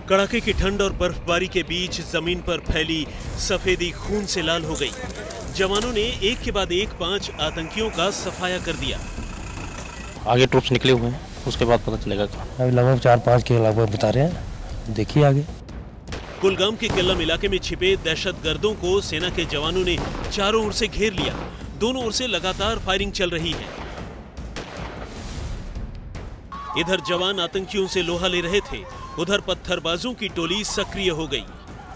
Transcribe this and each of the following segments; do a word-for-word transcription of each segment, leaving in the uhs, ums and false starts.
कड़ाके की ठंड और बर्फबारी के बीच जमीन पर फैली सफेदी खून से लाल हो गई। जवानों ने एक के बाद एक पांच आतंकियों का सफाया कर दिया। आगे ट्रूप्स निकले हुए हैं, उसके बाद पता चलेगा। अभी लगभग चार पाँच के लगभग बता रहे हैं, देखिए आगे। कुलगाम के केल्लम इलाके में छिपे दहशतगर्दों को सेना के जवानों ने चारों ओर से घेर लिया। दोनों ओर से लगातार फायरिंग चल रही है। इधर जवान आतंकियों से लोहा ले रहे थे, उधर पत्थरबाजों की टोली सक्रिय हो गई।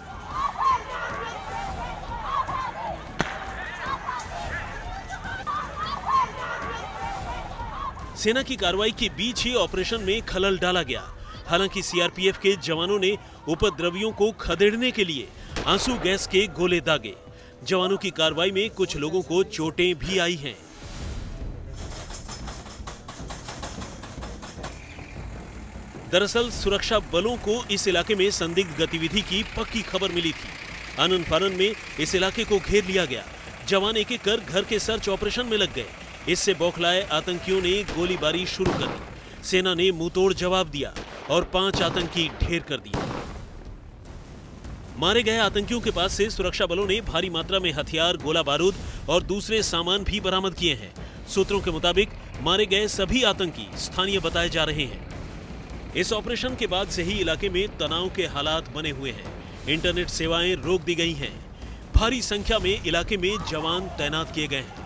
सेना की कार्रवाई के बीच ही ऑपरेशन में खलल डाला गया। हालांकि सीआरपीएफ के जवानों ने उपद्रवियों को खदेड़ने के लिए आंसू गैस के गोले दागे। जवानों की कार्रवाई में कुछ लोगों को चोटें भी आई हैं। दरअसल सुरक्षा बलों को इस इलाके में संदिग्ध गतिविधि की पक्की खबर मिली थी। आनन फानन में इस इलाके को घेर लिया गया। जवान एक एक कर घर के सर्च ऑपरेशन में लग गए। इससे बौखलाए आतंकियों ने गोलीबारी शुरू कर दी। सेना ने मुंहतोड़ जवाब दिया और पांच आतंकी ढेर कर दिए। मारे गए आतंकियों के पास से सुरक्षा बलों ने भारी मात्रा में हथियार, गोला बारूद और दूसरे सामान भी बरामद किए हैं। सूत्रों के मुताबिक मारे गए सभी आतंकी स्थानीय बताए जा रहे हैं। इस ऑपरेशन के बाद से ही इलाके में तनाव के हालात बने हुए हैं। इंटरनेट सेवाएं रोक दी गई हैं। भारी संख्या में इलाके में जवान तैनात किए गए हैं।